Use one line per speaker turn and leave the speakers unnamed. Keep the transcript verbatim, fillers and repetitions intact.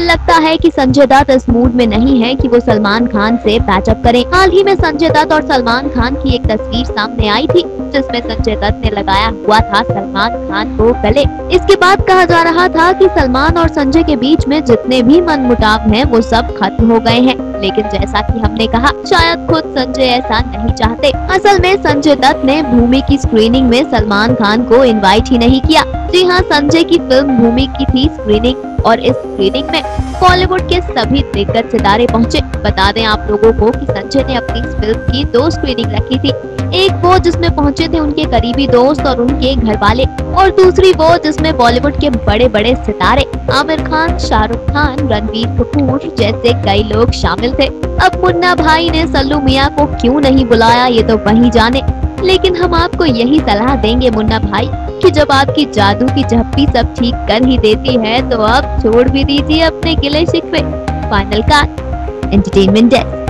लगता है कि संजय दत्त इस मूड में नहीं है कि वो सलमान खान से पैचअप करें। हाल ही में संजय दत्त और सलमान खान की एक तस्वीर सामने आई थी जिसमें संजय दत्त ने लगाया हुआ था सलमान खान को गले। इसके बाद कहा जा रहा था कि सलमान और संजय के बीच में जितने भी मनमुटाव हैं वो सब खत्म हो गए हैं, लेकिन जैसा कि हमने कहा शायद खुद संजय ऐसा नहीं चाहते। असल में संजय दत्त ने भूमि की स्क्रीनिंग में सलमान खान को इनवाइट ही नहीं किया। जी हाँ, संजय की फिल्म भूमि की थी स्क्रीनिंग और इस स्क्रीनिंग में बॉलीवुड के सभी दिग्गज सितारे पहुंचे। बता दें आप लोगों को कि संजय ने अपनी इस फिल्म की दो स्क्रीनिंग रखी थी, एक वो जिसमें पहुंचे थे उनके करीबी दोस्त और उनके घर वाले, और दूसरी वो जिसमें बॉलीवुड के बड़े बड़े सितारे आमिर खान, शाहरुख खान, रणबीर कपूर जैसे कई लोग शामिल थे। अब मुन्ना भाई ने सल्लू मियां को क्यों नहीं बुलाया ये तो वही जाने, लेकिन हम आपको यही सलाह देंगे मुन्ना भाई कि जब आपकी जादू की झप्पी सब ठीक कर ही देती है तो अब छोड़ भी दीजिए अपने गिले शिकवे। Final cut, entertainment desk.